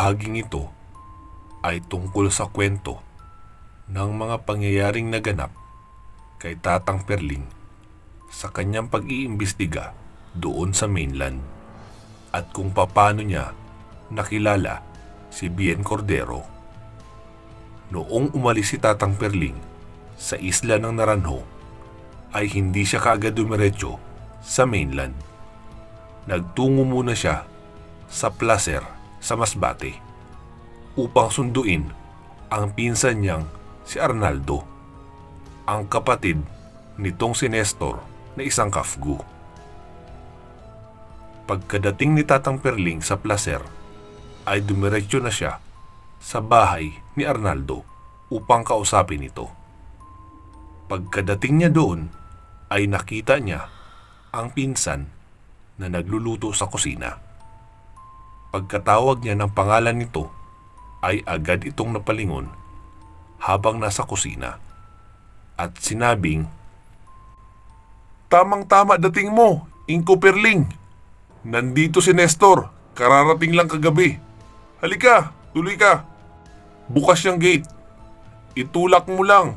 bahaging ito ay tungkol sa kwento ng mga pangyayaring naganap kay Tatang Perling sa kanyang pag-iimbestiga doon sa mainland at kung paano niya nakilala si Bien Cordero. Noong umalis si Tatang Perling sa isla ng Naranjo ay hindi siya kaagad dumiretso sa mainland. Nagtungo muna siya sa placer sa Masbate upang sunduin ang pinsan niyang si Arnaldo, ang kapatid nitong si Nestor na isang kafgu. Pagkadating ni Tatang Perling sa placer ay dumiretso na siya sa bahay ni Arnaldo upang kausapin ito. Pagkadating niya doon ay nakita niya ang pinsan na nagluluto sa kusina. Pagkatawag niya ng pangalan nito ay agad itong napalingon habang nasa kusina at sinabing, "Tamang-tama dating mo, Inko Perling. Nandito si Nestor, kararating lang kagabi. Halika, tuloy ka. Bukas yung gate. Itulak mo lang."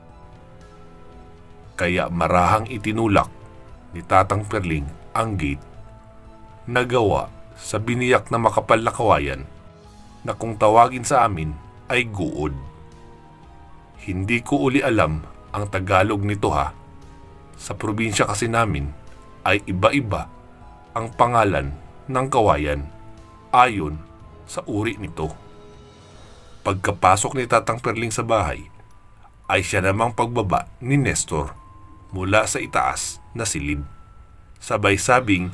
Kaya marahang itinulak ni Tatang Perling ang gate na gawa sa biniyak na makapal na kawayan na kung tawagin sa amin ay guod. Hindi ko uli alam ang Tagalog nito ha. Sa probinsya kasi namin ay iba-iba ang pangalan ng kawayan ayon sa uri nito. Pagkapasok ni Tatang Perling sa bahay ay siya namang pagbaba ni Nestor mula sa itaas na silid. Sabay sabing,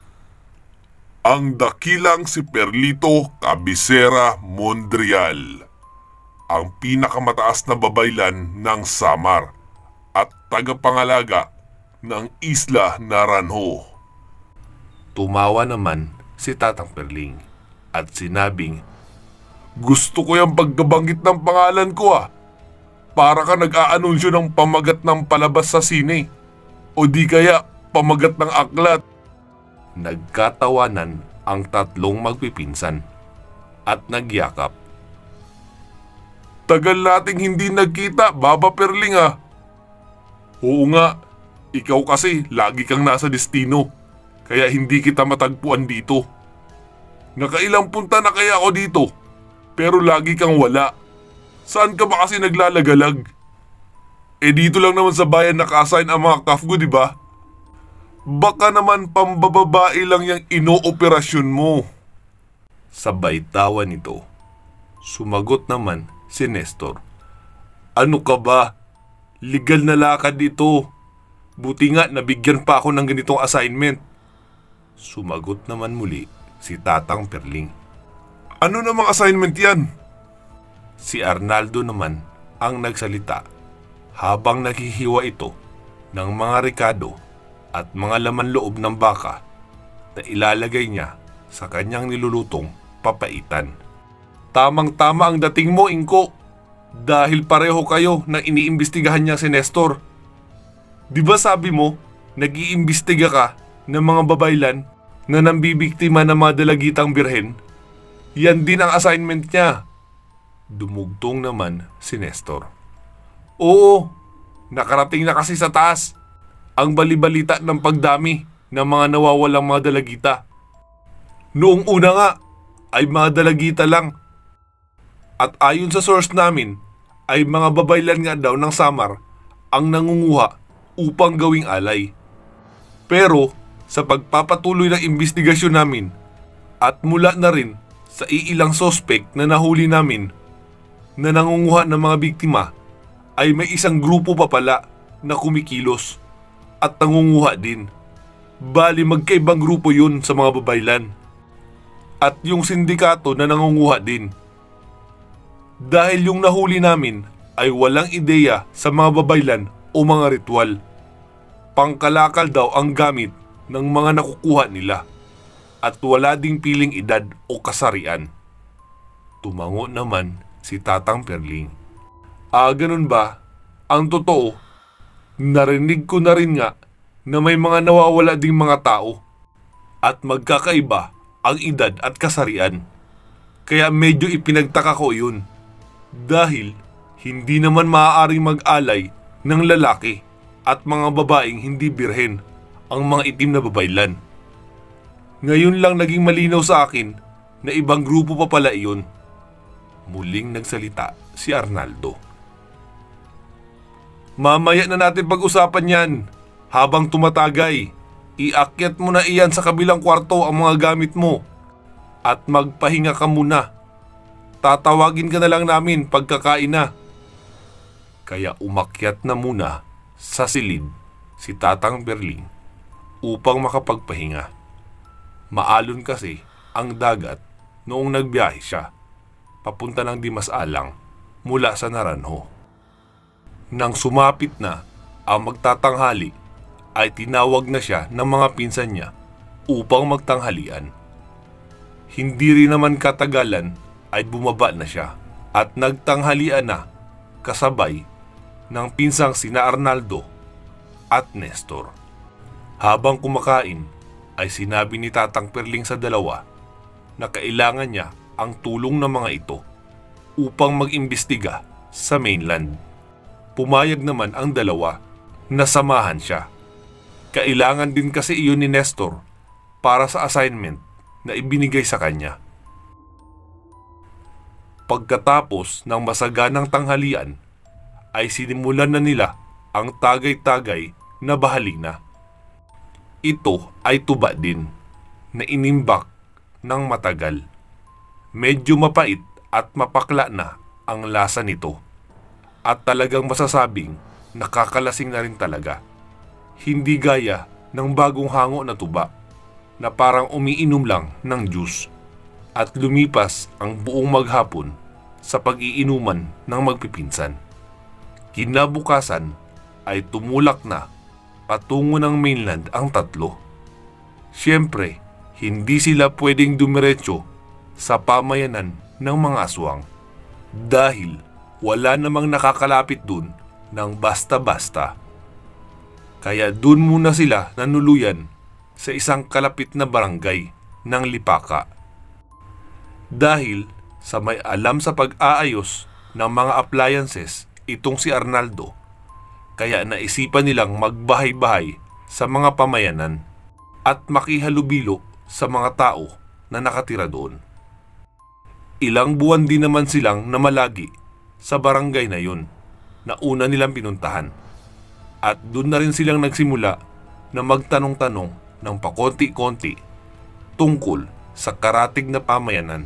"Ang dakilang si Perlito Cabecera Mondrial, ang pinakamataas na babaylan ng Samar at tagapangalaga ng Isla Naranjo." Tumawa naman si Tatang Perling at sinabing, "Gusto ko yung pagkabanggit ng pangalan ko ah. Para ka nag-aanunsyo ng pamagat ng palabas sa sine o di kaya pamagat ng aklat." Nagkatawanan ang tatlong magpipinsan at nagyakap. "Tagal nating hindi nagkita, Baba Perling ah." "Oo nga, ikaw kasi lagi kang nasa destino, kaya hindi kita matagpuan dito. Nakailang punta na kaya ako dito, pero lagi kang wala. Saan ka ba kasi naglalagalag? Dito lang naman sa bayan naka-assign ang mga kafgu, di ba? Baka naman pambababae lang yung inooperasyon mo." Sabay tawa nito. Sumagot naman si Nestor, "Ano ka ba? Legal na lakad dito. Buti nga nabigyan pa ako ng ganitong assignment." Sumagot naman muli si Tatang Perling. "Ano namang assignment yan?" Si Arnaldo naman ang nagsalita habang naghihiwa ito ng mga rekado at mga laman loob ng baka na ilalagay niya sa kanyang nilulutong papaitan. "Tamang-tama ang dating mo, Inko, dahil pareho kayo na iniimbestigahan niya si Nestor. Di ba sabi mo, nag-iimbestiga ka ng mga babaylan na nambibiktima ng mga dalagitang birhen? Yan din ang assignment niya." Dumugtong naman si Nestor. "Oo, nakarating na kasi sa taas ang balibalita ng pagdami ng mga nawawalang mga dalagita. Noong una nga ay mga dalagita lang. At ayon sa source namin ay mga babaylan nga daw ng Samar ang nangunguha upang gawing alay. Pero sa pagpapatuloy ng investigasyon namin at mula na rin sa iilang sospek na nahuli namin na nangunguha ng mga biktima ay may isang grupo pa pala na kumikilos at nangunguha din. Bali magkaibang grupo yun sa mga babaylan. At yung sindikato na nangunguha din. Dahil yung nahuli namin ay walang ideya sa mga babaylan o mga ritual. Pangkalakal daw ang gamit ng mga nakukuha nila at wala ding piling edad o kasarian." Tumango naman si Tatang Perling. Ganun ba? Ang totoo, narinig ko na rin nga na may mga nawawala ding mga tao at magkakaiba ang edad at kasarian. Kaya medyo ipinagtaka ko yun. Dahil hindi naman maaaring mag-alay ng lalaki at mga babaeng hindi birhen ang mga itim na babaylan. Ngayon lang naging malinaw sa akin na ibang grupo pa pala iyon. Muling nagsalita si Arnaldo. Mamaya na natin pag-usapan yan. Habang tumatagay, iakyat mo na iyan sa kabilang kwarto ang mga gamit mo. At magpahinga ka muna. Tatawagin ka na lang namin pagkakain na. Kaya umakyat na muna sa silid si Tatang Berling upang makapagpahinga. Maalon kasi ang dagat noong nagbiyahe siya papunta ng Dimas-Alang mula sa Naranjo. Nang sumapit na ang magtatanghali ay tinawag na siya ng mga pinsan niya upang magtanghalian. Hindi rin naman katagalan ay bumaba na siya at nagtanghalian na kasabay ng pinsang sina Arnaldo at Nestor. Habang kumakain ay sinabi ni Tatang Perling sa dalawa na kailangan niya ang tulong ng mga ito upang mag-imbestiga sa mainland. Pumayag naman ang dalawa na samahan siya. Kailangan din kasi iyon ni Nestor para sa assignment na ibinigay sa kanya. Pagkatapos ng masaganang tanghalian ay sinimulan na nila ang tagay-tagay na bahalina. Ito ay tuba din na inimbak ng matagal. Medyo mapait at mapakla na ang lasa nito at talagang masasabing nakakalasing na rin talaga. Hindi gaya ng bagong hango na tuba na parang umiinom lang ng juice at lumipas ang buong maghapon sa pag-iinuman ng magpipinsan. Kinabukasan ay tumulak na patungo ng mainland ang tatlo. Siyempre, hindi sila pwedeng dumiretso sa pamayanan ng mga aswang dahil wala namang nakakalapit dun ng basta-basta. Kaya dun muna sila nanuluyan sa isang kalapit na barangay ng Lipaka. Dahil sa may alam sa pag-aayos ng mga appliances itong si Arnaldo, kaya naisipan nilang magbahay-bahay sa mga pamayanan at makihalubilo sa mga tao na nakatira doon. Ilang buwan din naman silang namalagi sa barangay na yun na una nilang pinuntahan. At doon na rin silang nagsimula na magtanong-tanong ng pakonti-konti tungkol sa karatig na pamayanan.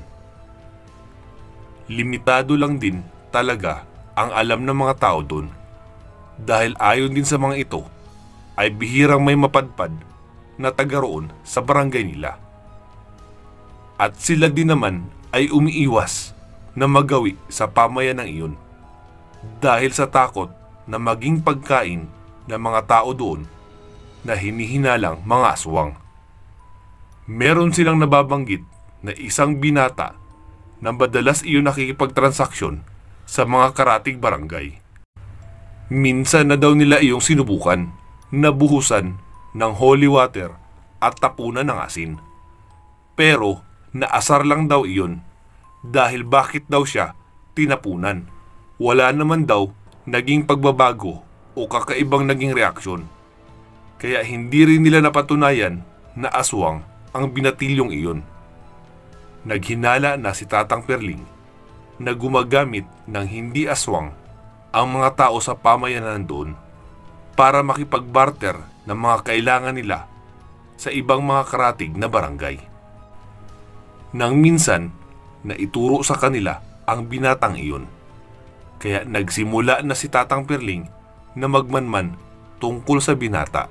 Limitado lang din talaga ang alam ng mga tao doon dahil ayon din sa mga ito ay bihirang may mapadpad na taga roon sa barangay nila. At sila din naman ay umiiwas na magawi sa pamayanang iyon dahil sa takot na maging pagkain ng mga tao doon na hinihinalang mga aswang. Meron silang nababanggit na isang binata na madalas iyon nakikipagtransaksyon sa mga karatig barangay. Minsan na daw nila iyong sinubukan na buhusan ng holy water at tapunan ng asin. Pero naasar lang daw iyon dahil bakit daw siya tinapunan. Wala naman daw naging pagbabago o kakaibang naging reaksyon. Kaya hindi rin nila napatunayan na aswang ang binatilyong iyon. Naghinala na si Tatang Perling na gumagamit ng hindi aswang ang mga tao sa pamayanan doon para makipagbarter ng mga kailangan nila sa ibang mga karatig na barangay. Nang minsan na ituro sa kanila ang binatang iyon. Kaya nagsimula na si Tatang Perling na magmanman tungkol sa binata.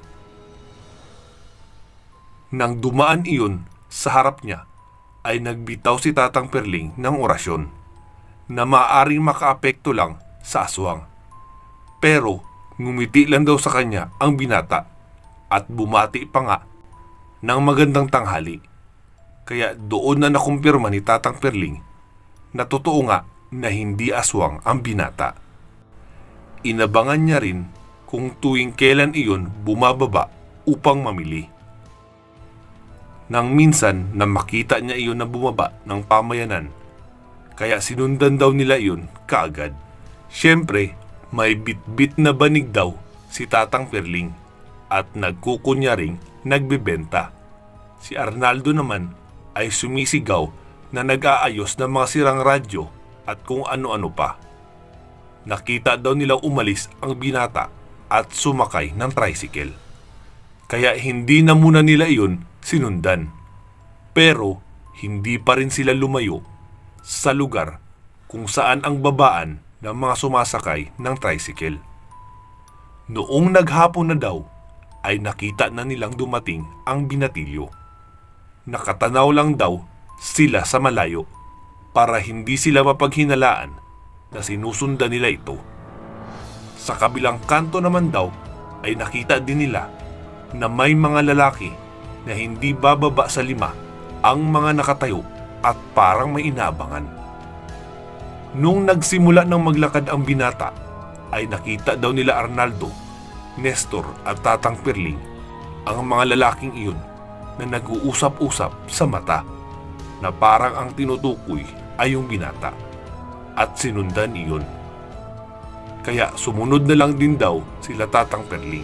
Nang dumaan iyon sa harap niya, ay nagbitaw si Tatang Perling ng orasyon na maaaring makaapekto lang sa aswang. Pero ngumiti lang daw sa kanya ang binata at bumati pa nga ng magandang tanghali. Kaya doon na nakumpirma ni Tatang Perling na totoo nga na hindi aswang ang binata. Inabangan niya rin kung tuwing kailan iyon bumababa upang mamili. Nang minsan na makita niya iyon na bumaba ng pamayanan, kaya sinundan daw nila iyon kaagad. Siyempre, may bit-bit na banig daw si Tatang Perling at nagkukunyaring nagbebenta. Si Arnaldo naman ay sumisigaw na nag-aayos ng mga sirang radyo at kung ano-ano pa. Nakita daw nilang umalis ang binata at sumakay ng tricycle. Kaya hindi na muna nila iyon sinundan. Pero hindi pa rin sila lumayo sa lugar kung saan ang babaan ng mga sumasakay ng tricycle. Noong naghapon na daw ay nakita na nilang dumating ang binatilyo. Nakatanaw lang daw sila sa malayo para hindi sila mapaghinalaan na sinusundan nila ito. Sa kabilang kanto naman daw ay nakita din nila na may mga lalaki na hindi bababa sa 5 ang mga nakatayo at parang may inaabangan. Nung nagsimula ng maglakad ang binata ay nakita daw nila Arnaldo, Nestor at Tatang Perling ang mga lalaking iyon na nag-uusap-usap sa mata na parang ang tinutukoy ay yung binata. At sinundan iyon. Kaya sumunod na lang din daw sila Tatang Perling.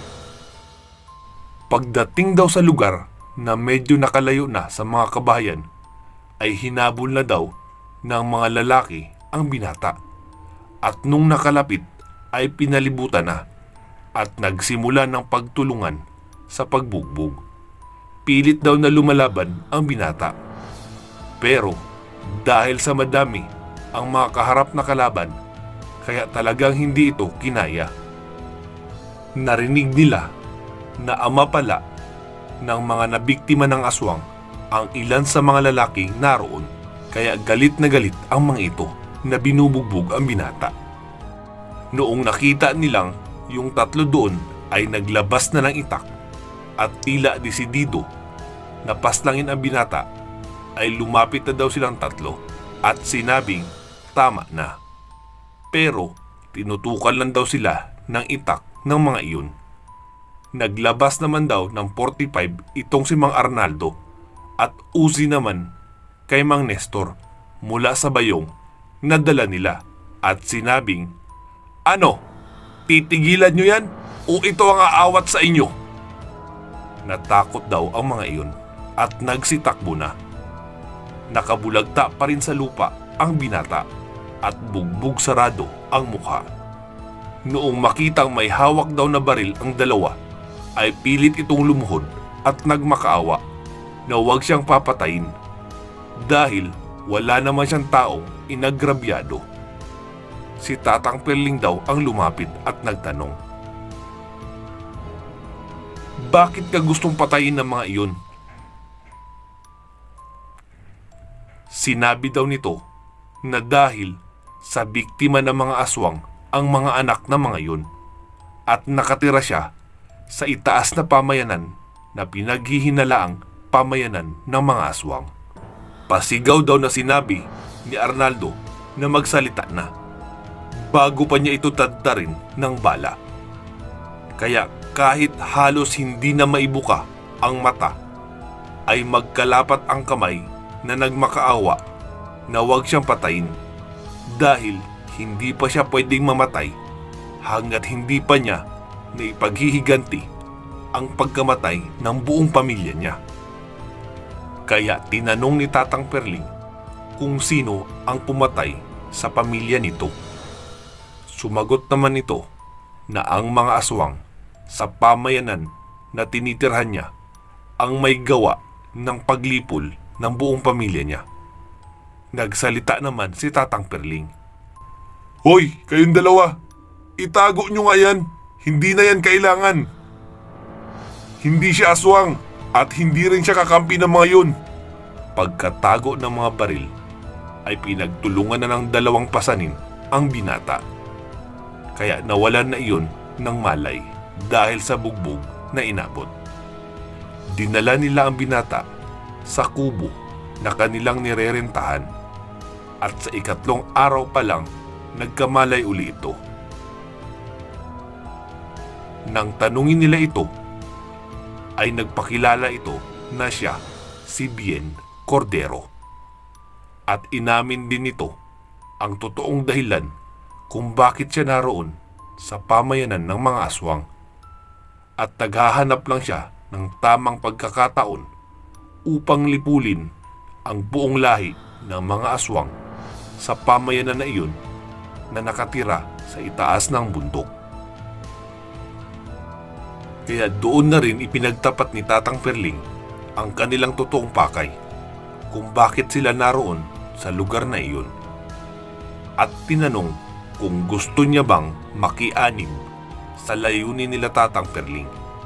Pagdating daw sa lugar na medyo nakalayo na sa mga kabahayan, ay hinabol na daw ng mga lalaki ang binata. At nung nakalapit ay pinalibutan na at nagsimula ng pagtulungan sa pagbugbog. Pilit daw na lumalaban ang binata. Pero dahil sa madami ang mga kaharap na kalaban, kaya talagang hindi ito kinaya. Narinig nila na ama pala ng mga nabiktima ng aswang ang ilan sa mga lalaking naroon, kaya galit na galit ang mga ito na binubugbog ang binata. Noong nakita nilang yung 3 doon ay naglabas na ng itak at tila desidido na paslangin ang binata, ay lumapit na daw silang 3 at sinabing tama na. Pero tinutukan lang daw sila ng itak ng mga iyon. Naglabas naman daw ng 45 itong si Mang Arnaldo at Uzi naman kay Mang Nestor mula sa bayong na dala nila at sinabing, "Ano? Titigilan nyo yan o ito ang aawat sa inyo?" Natakot daw ang mga iyon at nagsitakbo na. Nakabulagta pa rin sa lupa ang binata at bugbog sarado ang mukha. Noong makitang may hawak daw na baril ang dalawa, ay pilit itong lumuhod at nagmakaawa na huwag siyang papatayin dahil wala naman siyang taong inagrabyado. Si Tatang Perling daw ang lumapit at nagtanong, "Bakit ka gustong patayin ng mga iyon?" Sinabi daw nito na dahil sa biktima ng mga aswang ang mga anak ng mga yun at nakatira siya sa itaas na pamayanan na pinaghihinalaang pamayanan ng mga aswang. Pasigaw daw na sinabi ni Arnaldo na magsalita na bago pa niya ito tadtarin ng bala. Kaya kahit halos hindi na maibuka ang mata, ay magkalapat ang kamay na nagmakaawa na huwag siyang patayin dahil hindi pa siya pwedeng mamatay hanggat hindi pa niya naipaghihiganti ang pagkamatay ng buong pamilya niya. Kaya tinanong ni Tatang Perling kung sino ang pumatay sa pamilya nito. Sumagot naman ito na ang mga aswang sa pamayanan na tinitirhan niya ang may gawa ng paglipol ng buong pamilya niya. Nagsalita naman si Tatang Perling, "Hoy, kayong dalawa! Itago nyo nga yan! Hindi na yan kailangan! Hindi siya aswang at hindi rin siya kakampi ng mga yun!" Pagkatago ng mga baril, ay pinagtulungan na ng 2 pasanin ang binata. Kaya nawalan na iyon ng malay dahil sa bugbog na inabot. Dinala nila ang binata sa kubo na kanilang nirerentahan. At sa 3 araw pa lang, nagkamalay uli ito. Nang tanungin nila ito, ay nagpakilala ito na siya si Bien Cordero. At inamin din nito ang totoong dahilan kung bakit siya naroon sa pamayanan ng mga aswang. At naghahanap lang siya ng tamang pagkakataon upang lipulin ang buong lahi ng mga aswang sa pamayanan na iyon na nakatira sa itaas ng bundok. Kaya doon na rin ipinagtapat ni Tatang Perling ang kanilang totoong pakay kung bakit sila naroon sa lugar na iyon. At tinanong kung gusto niya bang makianim sa layunin nila Tatang Perling.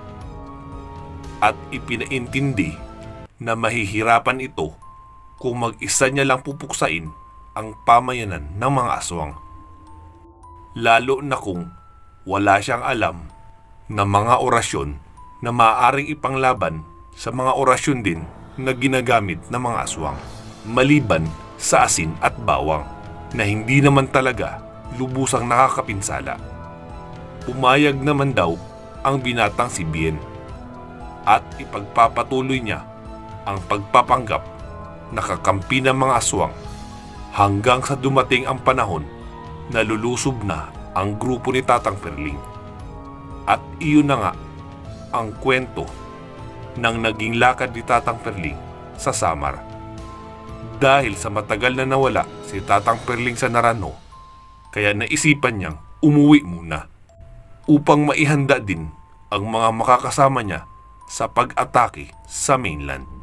At ipinaintindi na mahihirapan ito kung mag-isa niya lang pupuksain ang pamayanan ng mga aswang. Lalo na kung wala siyang alam na mga orasyon na maaaring ipanglaban sa mga orasyon din na ginagamit ng mga aswang, maliban sa asin at bawang na hindi naman talaga lubusang nakakapinsala. Pumayag naman daw ang binatang si Bien at ipagpapatuloy niya ang pagpapanggap na kakampi ng mga aswang hanggang sa dumating ang panahon na lulusob na ang grupo ni Tatang Perling. At iyon na nga ang kwento ng naging lakad ni Tatang Perling sa Samar. Dahil sa matagal na nawala si Tatang Perling sa Narano, kaya naisipan niyang umuwi muna upang maihanda din ang mga makakasama niya sa pag-atake sa mainland.